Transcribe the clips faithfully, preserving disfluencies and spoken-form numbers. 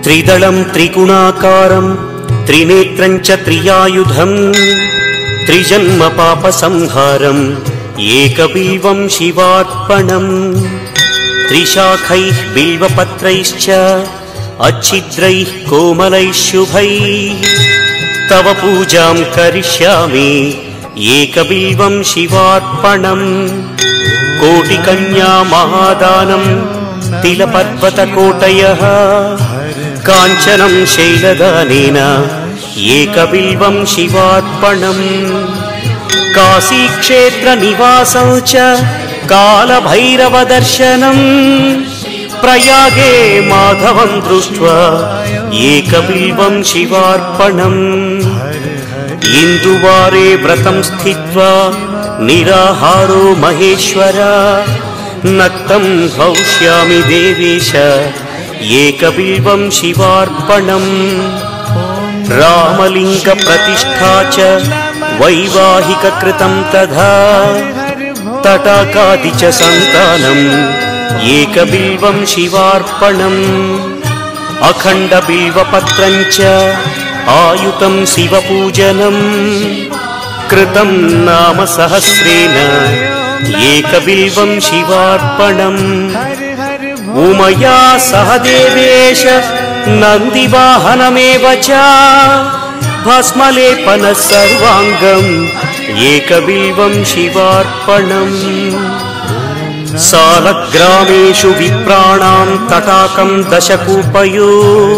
त्रिदलं त्रिगुणाकारं त्रिनेत्रं च त्रियायुधं त्रिजन्म पापसंहारम् एकबिल्वं शिवार्पणम् त्रिशाखैः बिल्वपत्रैश्च अच्छिद्रैः कोमलैः शुभैः तव पूजां करिष्यामि एकबिल्वं शिवार्पणम् कोटिकन्या महादानं तिलपर्वतकोटयः काञ्चनं शैलदानेन एकबिल्वं शिवार्पणम् काशीक्षेत्रनिवासं च कालभैरवदर्शनम् प्रयागे माधवं दृष्ट्वा एकबिल्वं शिवार्पणम् इन्दुवारे व्रतं स्थित्वा निराहारो महेश्वर नक्तं भविष्यामि देवेश एकबिल्वं शिवार्पणम् रामलिङ्गप्रतिष्ठा च वैवाहिककृतं तथा तटाकादि च सन्तानम् एकबिल्वं शिवार्पणम् अखण्डबिल्वपत्रं च आयुतं शिवपूजनम् कृतं नाम सहस्रेण एकबिल्वं शिवार्पणम् उमया सह देवेश नन्दिवाहनमेव च भस्मलेपनः सर्वाङ्गम् एकबिल्वं शिवार्पणम् सालग्रामेषु विप्राणां तटाकं दशकूपयो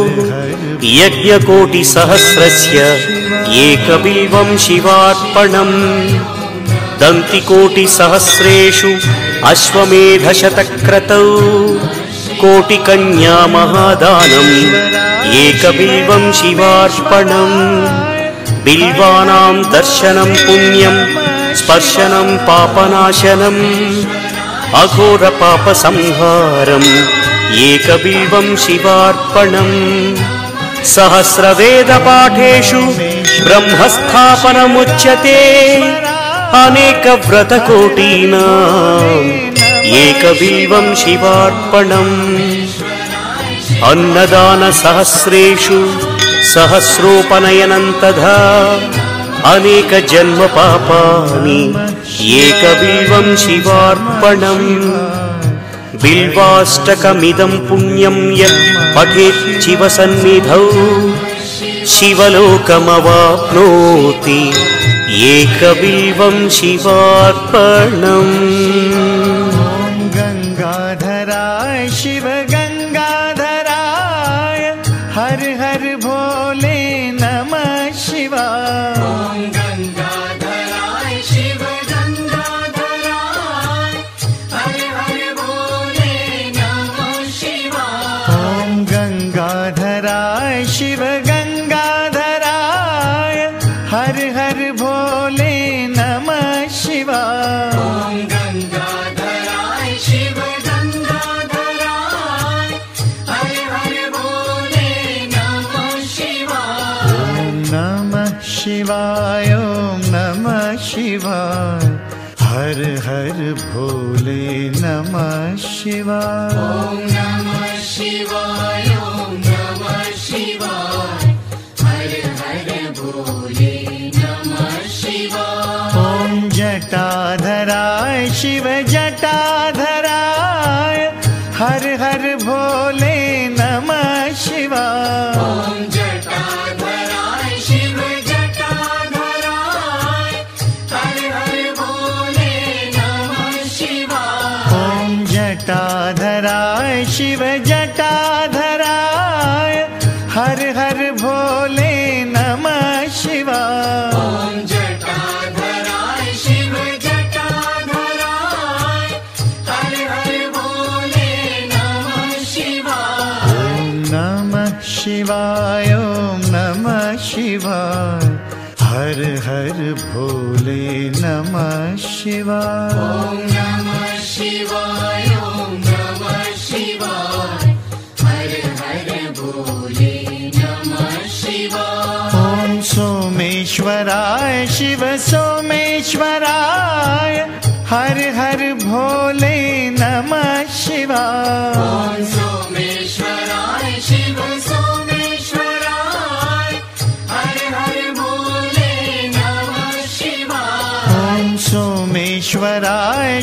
यज्ञकोटिसहस्रस्य एकबिल्वं शिवार्पणम् दन्तिकोटिसहस्रेषु अश्वमेधशतक्रतौ कोटिकन्या महादानम् एकबिल्वं शिवार्पणम् बिल्वानां दर्शनं पुण्यं स्पर्शनं पापनाशनम् अघोरपापसंहारम् एकबिल्वं शिवार्पणम् सहस्रवेदपाठेषु ब्रह्मस्थापनमुच्यते अनेकव्रतकोटीनाम् एकबिल्वं शिवार्पणम् अन्नदानसहस्रेषु सहस्रोपनयनं तथा अनेकजन्मपापानि एकबिल्वं शिवार्पणम् बिल्वाष्टकमिदं पुण्यं यत् पठेत् शिवसन्निधौ शिवलोकमवाप्नोति एकबिल्वं शिवार्पणम्। गंगाधराय शिव गंगाधराय हर हर भोले नमः शिवाय। ओम गंगाधराय शिव गंगाधराय हर हर भोले नमः शिवाय। ओम गंगाधराय शिव गंगाधराय हर हर भोले नमः शिवाय। ओम गंगाधराय शिव गंगाधराय हर हर भोले नमः शिवाय। ओम नमः शिवाय ओम नमः शिवाय हर हर भोले नमः शिवाय। ओम नमः शिवाय ओम नमः शिवाय हर हर भोले नमः शिवाय। ओम जटाधराय शिव जटाधराय हर हर भोले नमः शिवाय। ओम जटाधराय शिव जटाधराय हर हर भोले नमः शिवाय। ओम जटाधराय शिव जटाधराय हर हर भोले नमः शिवाय। ओम जटाधराय शिव जटाधराय हर हर भोले नमः शिवाय। ओम नमः शिवाय ओम नमः शिवाय हर हर भोले नमः शिवाय। ओम नमः शिवाय ओम नमः शिवाय हर हर भोले नमः शिवाय। ओम सोमेश्वराय शिव सोमेश्वराय हर हर भोले नमः शिवाय। ओम सोमेश्वराय शिव सोमेश्वराय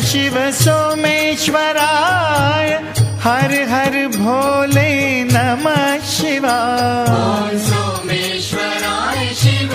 शिव सोमेश्वराय हर हर भोले नमः शिवाय। ॐ सोमेश्वराय शिव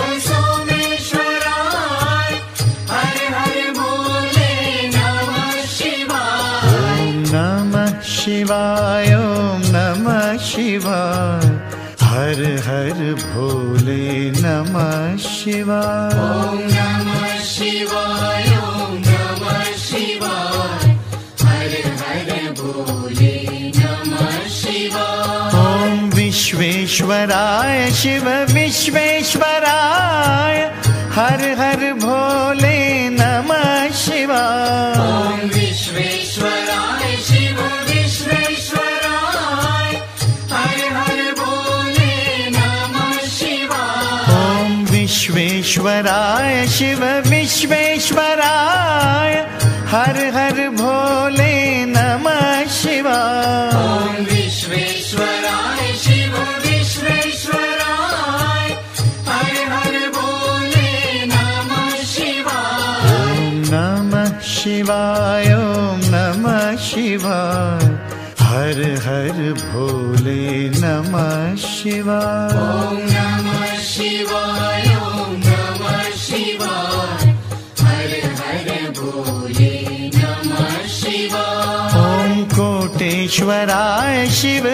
सोमेश्वराय हर हर भोले नमः शिवाय। ॐ नमः शिवाय ॐ नमः शिवाय हर हर भोले नमः शिवाय। ॐ नमः शिवाय ॐ नमः शिवाय हर हर भोले नमः शिवाय। ॐ विश्वेश्वराय शिव विश्वेश्वराय हर हर भोले नमः शिवाय। ॐ विश्वेश्वराय शिव विश्वेश्वराय हर हर भोले नमः शिवाय। ॐ विश्वेश्वराय शिव विश्वेश्वराय हर हर भोले नमः शिवाय। ॐ विश्वेश्वराय शिव विश्वेश्वराय हर हर भोले नमः शिवाय। ॐ नमः शिवाय ॐ नमः शिवाय हर हर भोले नमः शिवाय। ॐ नमः शिवाय ॐ नमः शिवाय हर हर भोले नमः शिवाय। ॐ कोटेश्वराय शिव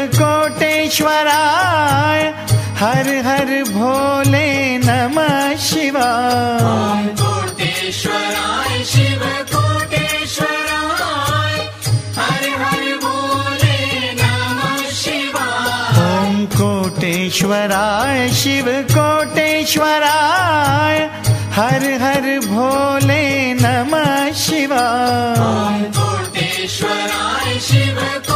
कोटेश्वराय हर हर भोले नमः शिवाय। ॐ कोटेश्वराय शिव कोटेश्वराय हर हर भोले नमः शिवाय। ॐ कोटेश्वराय शिव कोटेश्वराय हर हर भोले नमः शिवाय। ॐ कोटेश्वराय शिव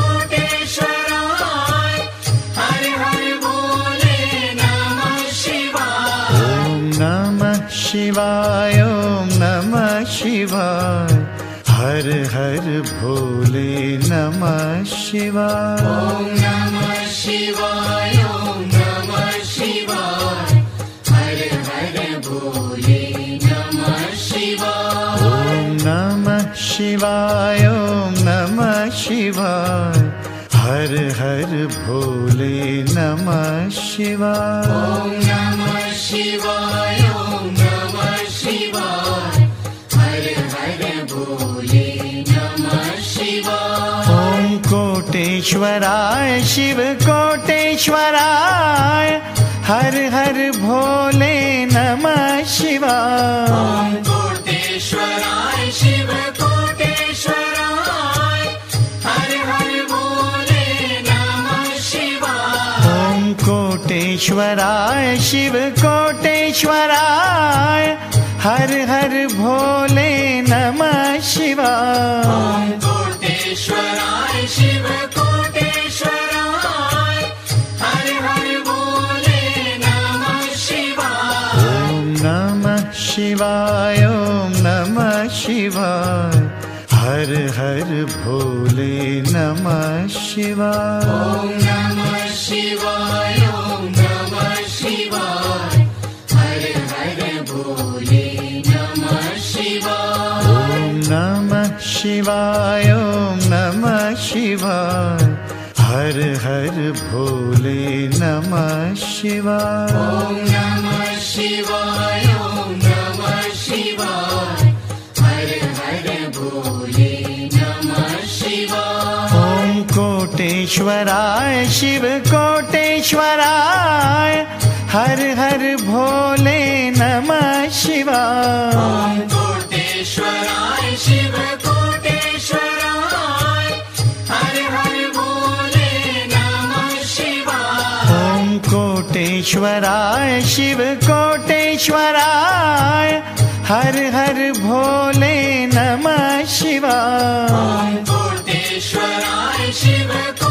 कोटेश्वराय हर हर भोले नमः शिवाय। ॐ नमः शिवाय ॐ नमः शिवाय हर हर भोले नमः शिवाय। ॐ नमः शिवाय ॐ नमः शिवाय हर हर भोले नमः शिवाय। ॐ नमः शिवाय ॐ नमः शिवाय हर हर भोले नमः शिवाय। ॐ नमः शिवाय ॐ नमः शिवाय हर हर भोले नमः शिवाय। ॐ कोटेश्वराय शिव कोटेश्वराय हर हर भोले नमः शिवाय। ॐ कोटेश्वराय शिव कोटेश्वराय हर हर भोले नमः शिवाय। ॐ कोटेश्वराय शिव कोटेश्वराय हर हर भोले नमः शिवाय। ॐ कोटेश्वराय शिव कोटेश्वराय हर हर भोले नमः शिवाय। ॐ नमः शिवाय ॐ नमः शिवाय हर हर भोले नमः शिवाय। ॐ नमः शिवाय ॐ नमः शिवाय हर हर भोले नमः शिवाय। ॐ नमः शिवाय ॐ नमः शिवाय हर हर भोले नमः शिवाय। ॐ नमः शिवाय ॐ नमः शिवाय हर हर भोले नमः शिवाय। ॐ कोटेश्वराय शिव कोटेश्वराय हर हर भोले नमः शिवाय। ॐ कोटेश्वराय शिव कोटेश्वराय हर हर भोले नमः शिवाय। ॐ कोटेश्वराय शिव कोटेश्वराय हर हर भोले नमः शिवाय। ॐ कोटेश्वराय शिव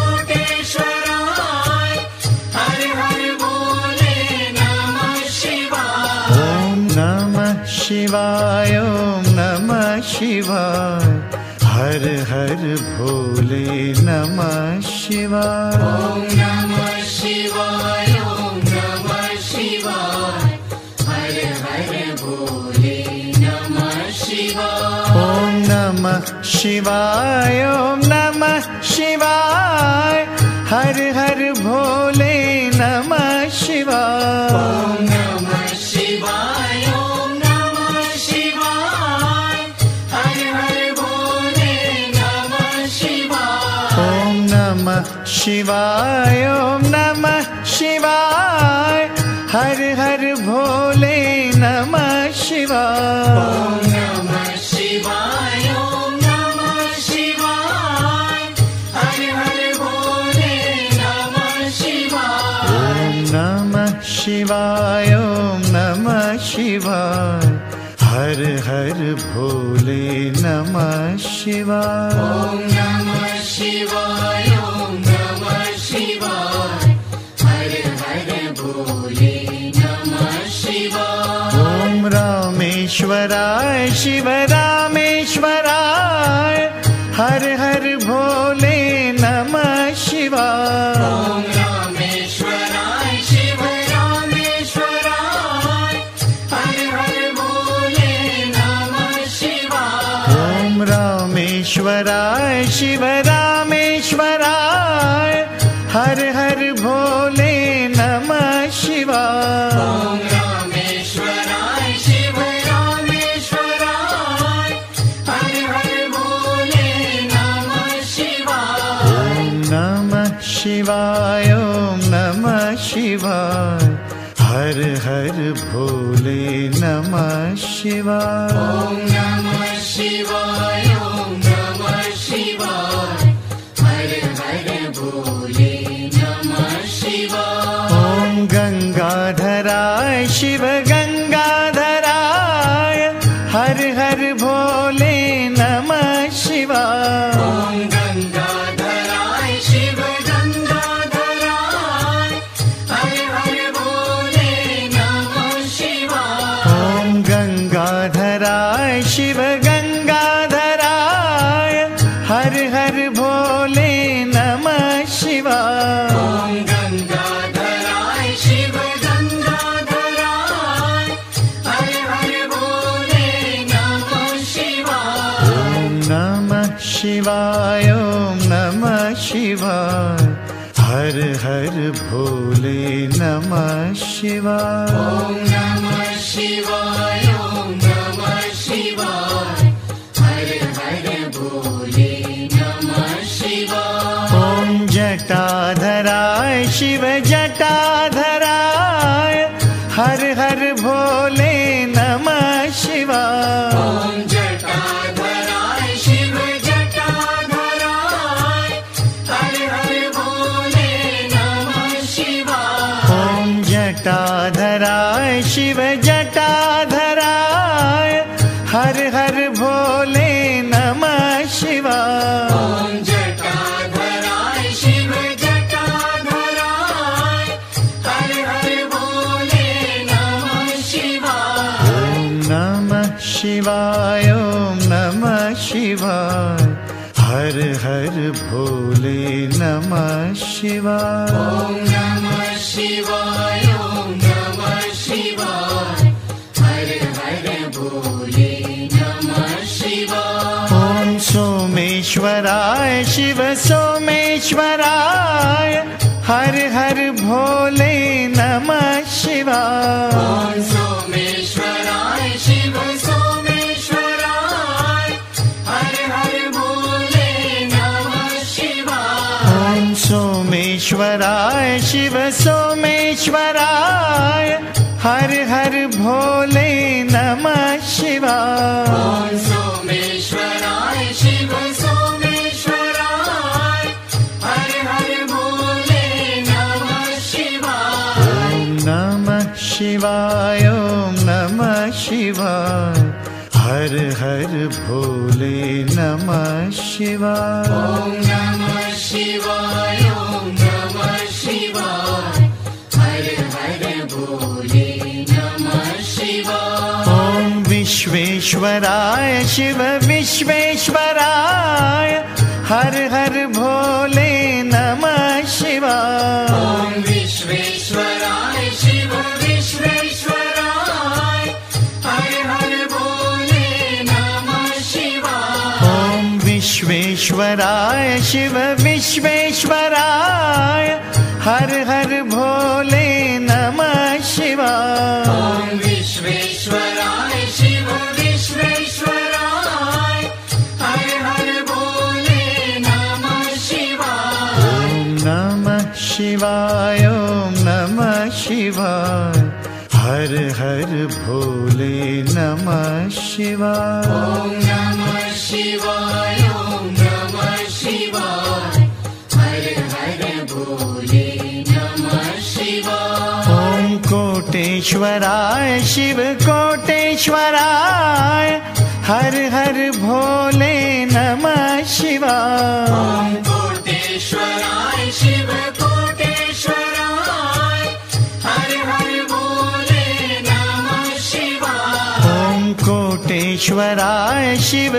कोटेश्वराय हर हर भोले नमः शिवाय। ॐ नमः शिवाय ॐ नमः शिवाय हर हर भोले नमः शिवाय। ॐ नमः शिवाय ॐ नमः शिवाय हर हर भोले नमः शिवाय। ॐ नमः शिवाय ओम नमः शिवाय हर हर भोले नमः शिवाय ओम नमः शिवाय ओम नमः शिवाय हर हर भोले नमः शिवाय ओम नमः शिवाय ओम नमः शिवाय हर हर भोले नमः शिवाय ओम नमः शिवाय ओम नमः शिवाय हर हर भोले नमः शिवाय ओम नमः शिवाय ओम नमः शिवाय हर हर भोले नमः शिवाय ओम नमः शिवाय ओम नमः शिवाय हर हर भोले नमः शिवाय ओम रामेश्वराय शिव रामेश्वराय हर हर भोले नमः शिवाय ओम रामेश्वराय शिव रामेश्वराय हर हर भोले नमः शिवाय ओम रामेश्वराय शिव रामेश्वराय हर हर भोले नमः शिवाय ओम रामेश्वराय शिव रामेश्वराय हर हर भोले नमः शिवाय ओम नमः शिवाय ओम नमः शिवाय हर हर भोले नमः शिवाय ओम नमः शिवाय ओम नमः शिवाय हर हर भोले नमः शिवाय ओम गंगाधराय शिव गंगाधराय हर हर भोले नमः शिवाय ओम गंगाधराय शिव गंगाधराय हर हर भोले नमः शिवाय ओम गंगाधराय शिव गंगाधराय हर हर भोले नमः शिवाय ओम गंगाधराय शिव गंगाधराय हर हर भोले नमः शिवाय ओम नमः शिवाय ओम नमः शिवाय हर हर भोले नमः शिवाय ओम नमः शिवाय ओम नमः शिवाय हर हर भोले नमः शिवाय ओम जटाधराय शिव जटाधराय हर हर भोले नमः शिवाय ओम जटाधराय शिव जटाधराय हर हर भोले नमः शिवाय ओम जटाधराय शिव जटाधराय हर हर भोले नमः शिवाय ओम जटाधराय शिव जटाधराय हर हर भोले नमः शिवाय ओम नमः शिवाय ओम नमः शिवाय हर हर भोले नमः शिवाय ओम नमः शिवाय ओम नमः शिवाय हर हर भोले नमः शिवाय ओम सोमेश्वराय शिव सोमेश्वराय हर हर भोले नमः शिवाय ओम सोमेश्वराय शिव सोमेश्वराय हर हर भोले नमः शिवाय ओम सोमेश्वराय शिव सोमेश्वराय हर हर भोले नमः शिवाय ओम सोमेश्वराय शिव सोमेश्वराय हर हर भोले नमः शिवाय ओम नमः शिवाय ओम नमः शिवाय हर हर भोले नमः शिवाय ओम नमः शिवाय ओम नमः शिवाय हर हर भोले नमः शिवाय ओम विश्वेश्वराय शिव विश्वेश्वराय हर हर भोले नमः शिवाय ओम विश्वेश्वराय शिव विश्वेश्वराय हर हर भोले नमः शिवाय ओम विश्वेश्वराय शिव विश्वेश्वराय हर हर भोले नमः शिवाय। ॐ विश्वेश्वराय शिव विश्वेश्वराय हर हर भोले नमः शिवाय। ॐ नमः शिवाय ॐ नमः शिवाय हर हर भोले नमः शिवाय। ॐ नमः शिवाय ॐ नमः शिवाय हर हर भोले नमः शिवाय। ॐ कोटेश्वराय शिव कोटेश्वराय हर हर भोले नमः शिवाय। ॐ कोटेश्वराय शिव कोटेश्वराय हर हर भोले नमः शिवाय। ॐ कोटेश्वराय शिव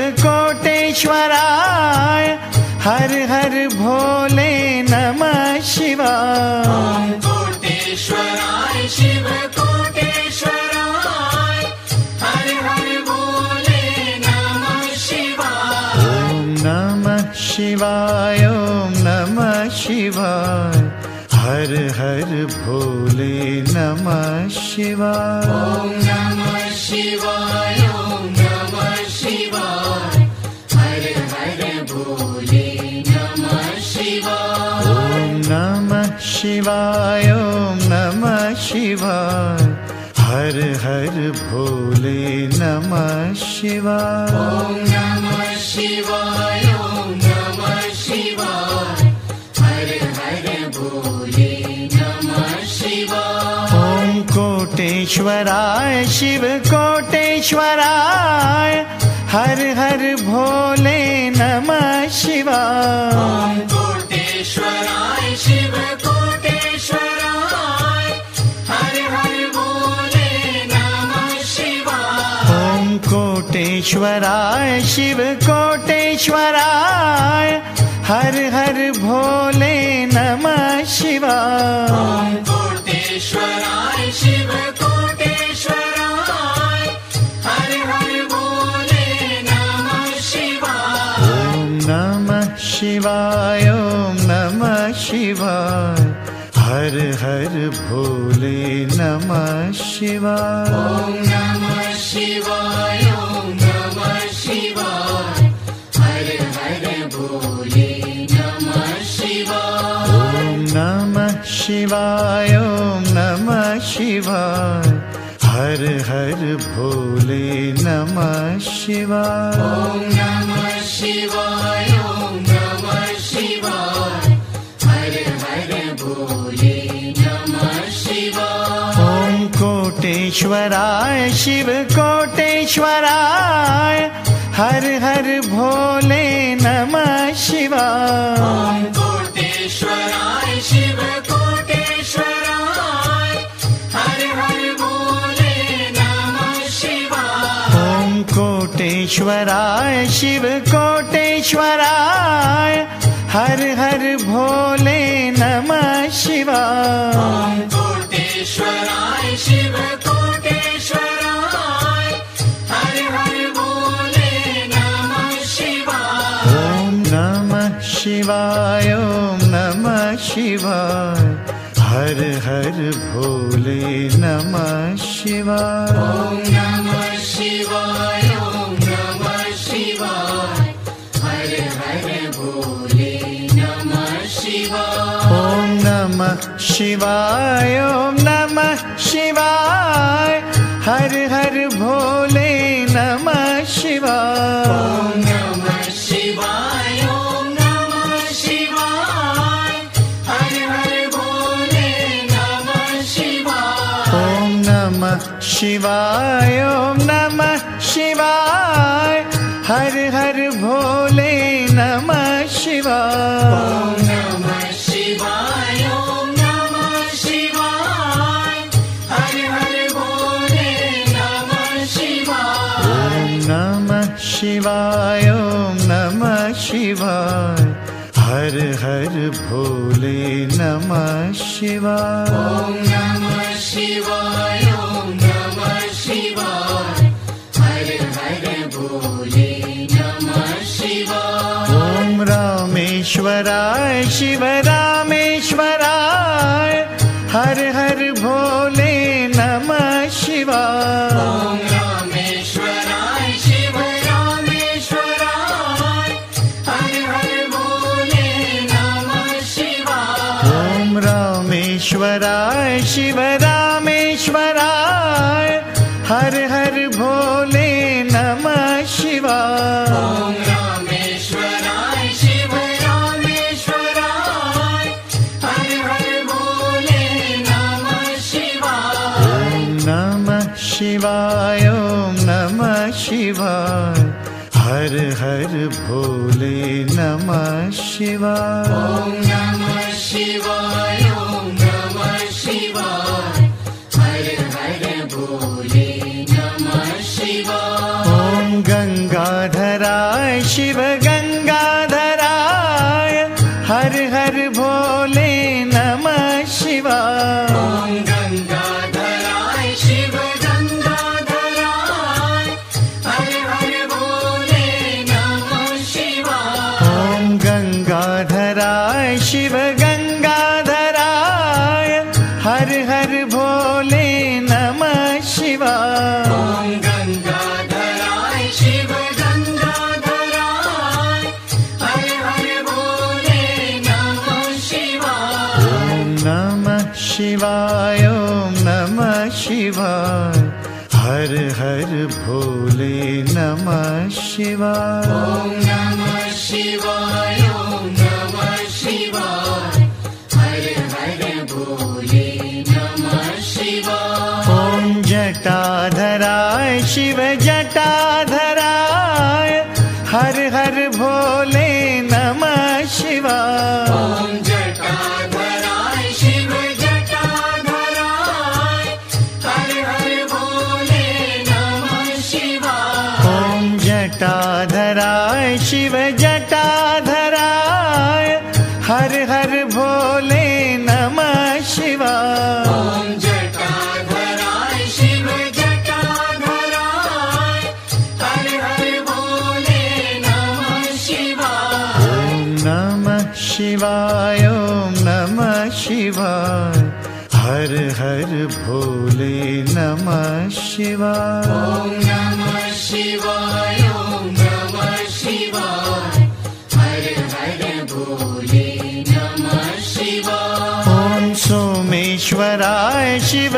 कोटेश्वराय हर हर भोले नमः शिवाय। ॐ कोटेश्वराय शिव कोटेश्वराय हर हर भोले नमः शिवाय। ॐ नमः शिवाय ॐ नमः शिवाय हर हर भोले नमः शिवाय। ॐ नमः शिवाय ॐ नमः शिवाय हर हर भोले नमः शिवाय। ॐ नमः शिवाय ॐ नमः शिवाय हर हर भोले नमः शिवाय। ॐ नमः शिवाय ॐ नमः शिवाय हर हर भोले नमः शिवाय। ॐ कोटेश्वराय शिव कोटेश्वराय हर हर भोले नमः शिवाय। ॐ कोटेश्वराय शिव कोटेश्वराय हर हर भोले नमः शिवाय। ॐ कोटेश्वराय शिव कोटेश्वराय हर हर भोले नमः शिवाय। ॐ कोटेश्वराय शिव कोटेश्वराय हर हर भोले नमः शिवाय। ॐ नमः शिवाय ॐ नमः शिवाय हर हर भोले नमः शिवाय। ॐ नमः शिवाय ॐ नमः शिवाय हर हर भोले नमः शिवाय। ॐ नमः शिवाय ॐ नमः शिवाय हर हर भोले नमः शिवाय। ॐ नमः शिवाय ॐ नमः शिवाय हर हर भोले नमः शिवाय। ॐ कोटेश्वराय शिव कोटेश्वराय हर हर भोले नमः शिवाय। ॐ कोटेश्वराय शिव कोटेश्वराय हर हर भोले नमः शिवाय। ॐ कोटेश्वराय शिव कोटेश्वराय हर हर भोले नमः शिवाय। ॐ कोटेश्वराय शिव कोटेश्वराय हर हर भोले नमः शिवाय। ॐ नमः शिवाय ॐ नमः शिवाय हर हर भोले नमः शिवाय। ॐ नमः शिवाय ॐ नमः शिवाय हर हर भोले नमः शिवाय। ॐ नमः शिवाय ॐ नमः शिवाय हर हर भोले नमः शिवाय। ॐ नमः शिवाय ॐ नमः शिवाय हर हर भोले नमः शिवाय। ॐ नमः शिवाय ॐ नमः शिवाय हर हर भोले नमः शिवाय। ॐ नमः शिवाय ॐ नमः शिवाय हर हर भोले नमः शिवाय। ॐ नमः शिवाय ॐ नमः शिवाय हर हर भोले नमः शिवाय। ॐ नमः शिवाय ॐ नमः शिवाय हर हर भोले नमः शिवाय। ॐ राम सोमेश्वराय शिव रामेश्वराय हर हर भोले नमः शिवाय। ओम रामेश्वराय शिव रामेश्वराय हर हर भोले नमः शिवाय। ओम रामेश्वराय शिव रामेश्वराय हर हर भोले नमः शिवाय। ओम रामेश्वराय शिव रामेश्वराय हर हर भोले नमः शिवाय। ओम नमः शिवाय ओम नमः शिवाय हर हर भोले नमः शिवाय। ओम नमः शिवाय ओम नमः शिवाय हर हर भोले नमः शिवाय। ओम गंगाधराय शिव गंगाधराय हर हर भोले नमः शिवाय। ओम गंगाधराय शिव गंगाधराय हर हर भोले नमः शिवाय। ओम गंगाधराय शिव गंगाधराय हर हर भोले नमः शिवाय। ओम गंगाधराय शिव गंगाधराय हर हर भोले नमः शिवाय। ओम नमः शिवाय ओम नमः शिवाय हर हर भोले नमः शिवाय। ओम नमः शिवाय ओम नमः शिवाय हर हर भोले नमः शिवाय। ओम जटाधराय शिव जटाधराय हर हर भोले नमः शिवाय। ओम जटाधराय शिव जटाधराय हर हर भोले नमः शिवाय। ओम जटाधराय शिव जटाधराय हर हर भोले नमः शिवाय। ओम जटाधराय शिव जटाधराय हर हर भोले नमः शिवाय। ओम नमः शिवाय ओम नमः शिवाय हर हर भोले नमः शिवाय। ओम नमः शिवाय ओम नमः शिवाय हर हर भोले नमः शिवाय। ओम सोमेश्वराय शिव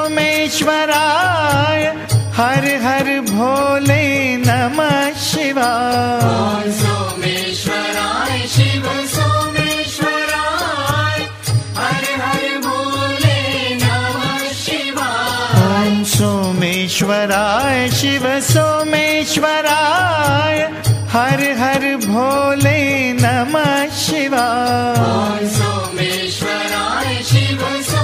सोमेश्वराय हर हर भोले नमः शिवाय। ओम सोमेश्वराय शिव सोमेश्वराय हर हर भोले नमः शिवाय। ओम सोमेश्वराय शिव सोमेश्वराय हर हर भोले नमः शिवाय। ओम सोमेश्वराय शिव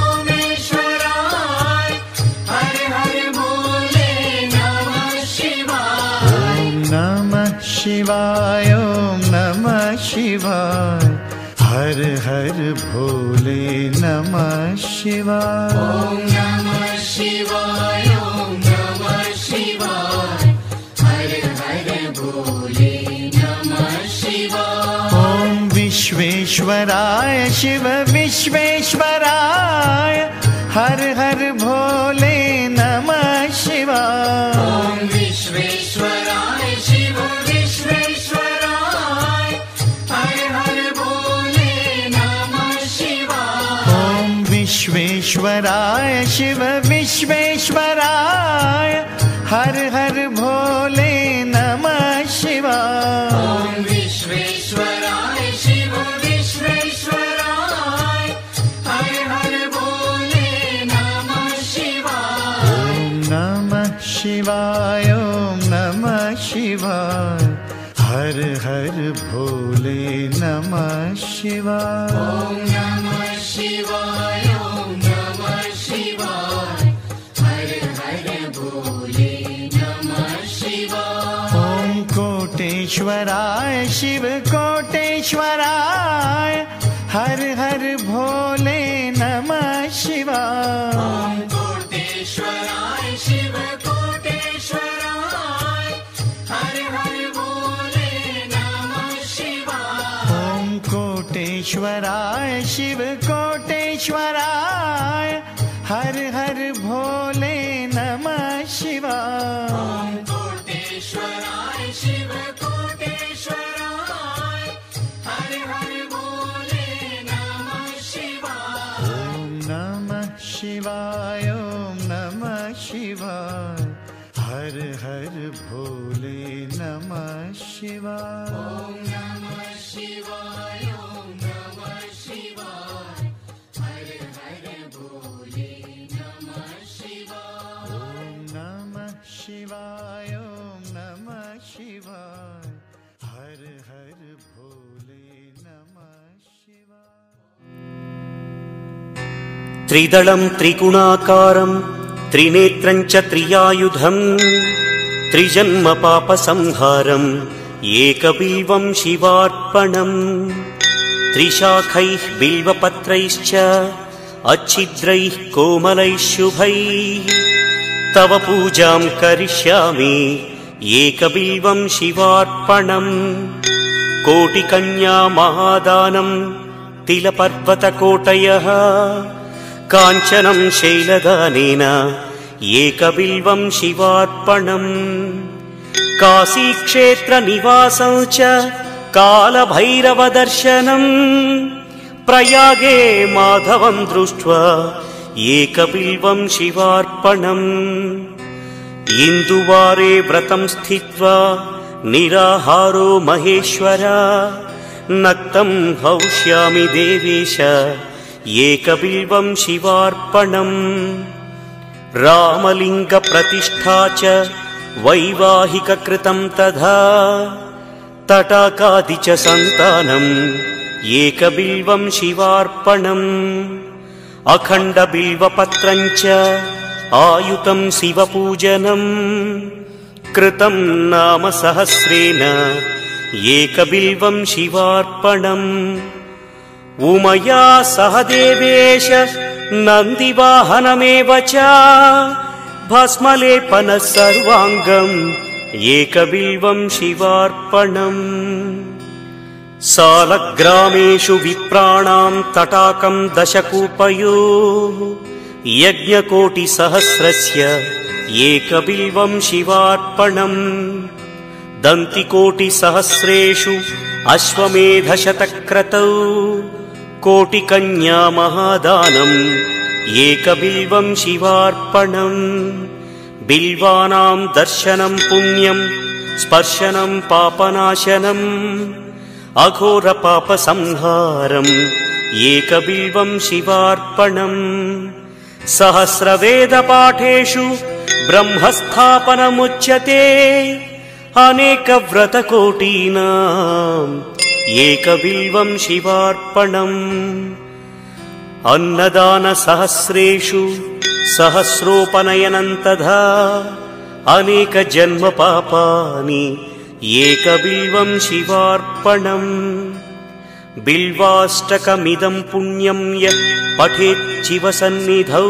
सोमेश्वराय हर हर भोले नमः शिवाय। ओम नमः शिवाय ओम नमः शिवाय हर हर भोले नमः शिवाय। ओम नमः शिवाय ओम नमः शिवाय हर हर भोले नमः शिवाय। ओम विश्वेश्वराय शिव विश्वेश्वराय हर हर भोले नमः शिवाय। ओम विश्वेश्वराय शिव विश्वेश्वराय हर हर भोले नमः शिवाय। ओम विश्वेश्वराय शिव विश्वेश्वराय हर हर भोले नमः शिवाय। ओम विश्वेश्वराय शिव विश्वेश्वराय हर हर भोले नमः शिवाय। ओम नमः शिवाय ओम नमः शिवाय हर हर भोले नमः शिवाय। ओम नमः शिवाय ओम नमः शिवाय हर हर भोले नमः शिवाय। ओम कोटेश्वराय शिव कोटेश्वराय हर हर भोले नमः शिवाय। ओम कोटेश्वराय शिव कोटेश्वराय हर हर भोले नमः शिवाय। ओम कोटेश्वराय शिव कोटेश्वराय हर हर भोले नमः शिवाय कोटेश्वराय शिव कोटेश्वराय हर हर भोले नमः शिवाय ओम नमः शिवाय ओम नमः शिवाय हर हर भोले नमः शिवाय ओम नमः शिवाय ओम नमः शिवाय हर हर भोले नमः शिवाय ओम नमः शिवाय ओम नमः शिवाय हर हर भोले नमः शिवाय त्रिदलं त्रिगुणाकारं त्रिनेत्रं च त्रियायुधं त्रिजन्म पापसंहारम् एकबिल्वं शिवार्पणम् त्रिशाखैः बिल्वपत्रैश्च अच्छिद्रैः कोमलैः शुभैः तव पूजां करिष्यामि एकबिल्वं शिवार्पणम् कोटिकन्या महादानं तिलपर्वतकोटयः काञ्चनं शैलदानेन एकबिल्वं शिवार्पणम् काशीक्षेत्रनिवासं च कालभैरवदर्शनम् प्रयागे माधवं दृष्ट्वा एकबिल्वं शिवार्पणम् इन्दुवारे व्रतं स्थित्वा निराहारो महेश्वर नक्तं हौष्यामि देवेश एकबिल्वं शिवार्पणम् रामलिङ्गप्रतिष्ठा च वैवाहिककृतं तथा तटाकादि च सन्तानम् एकबिल्वं शिवार्पणम् अखण्डबिल्वपत्रं च आयुतं शिवपूजनम् कृतं नाम सहस्रेण एकबिल्वं शिवार्पणम् उमया सह देवेश नन्दिवाहनमेव च भस्मलेपनः सर्वाङ्गम् एकबिल्वं शिवार्पणम् सालग्रामेषु विप्राणां तटाकं दशकूपयोः यज्ञकोटिसहस्रस्य एकबिल्वं शिवार्पणम् दन्तिकोटिसहस्रेषु अश्वमेधशतक्रतौ कोटिकन्या महादानम् एकबिल्वं शिवार्पणम् बिल्वानां दर्शनं पुण्यं स्पर्शनं पापनाशनम् अघोरपापसंहारम् एकबिल्वं शिवार्पणम् सहस्रवेदपाठेषु ब्रह्मस्थापनमुच्यते अनेकव्रतकोटीनाम् एकबिल्वं शिवार्पणम् अन्नदानसहस्रेषु सहस्रोपनयनं तथा अनेकजन्मपापानि एकबिल्वं शिवार्पणम् बिल्वाष्टकमिदं पुण्यं यः पठेत् शिवसन्निधौ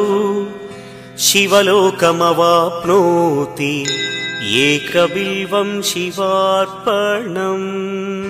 शिवलोकमवाप्नोति एकबिल्वं शिवार्पणम्।